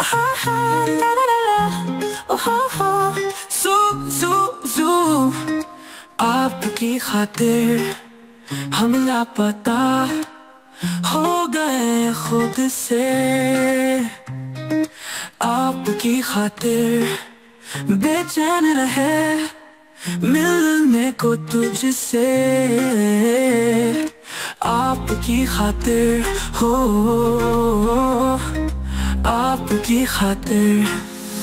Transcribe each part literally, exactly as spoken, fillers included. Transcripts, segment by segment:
जू जू जू आपकी खातिर हम लापता हो गए खुद से। आपकी खातिर बेचैन रहे मिलने को तुझसे। आपकी खातिर हो, आपकी खातिर।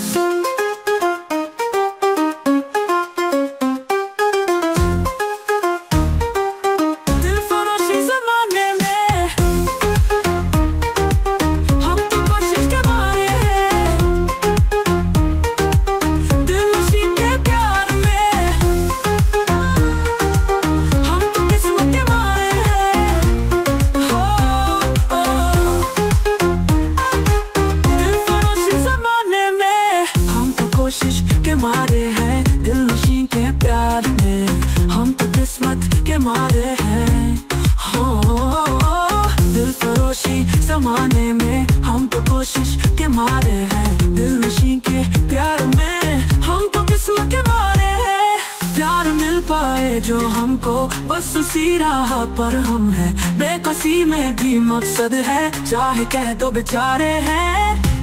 के मारे हैं दिलनशी के प्यार में, हम तो किस्मत के मारे हैं। हो दिल फरोशी जमाने में हम तो कोशिश के मारे हैं। दिलनशी के प्यार में हम तो किस्मत के मारे हैं। प्यार मिल पाए जो हमको बस उसी राह पर हम हैं। बेकसी में भी मकसद है चाहे कह दो बेचारे हैं।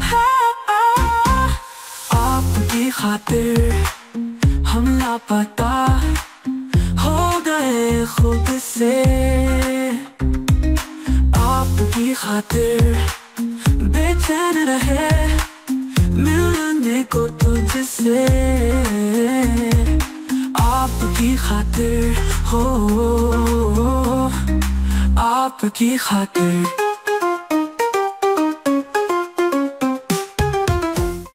आपकी खातिर हम लापता हो गए खुद से। आपकी खातिर बेचैन रहे मिलने को तुझसे। आपकी खातिर हो, आपकी खातिर।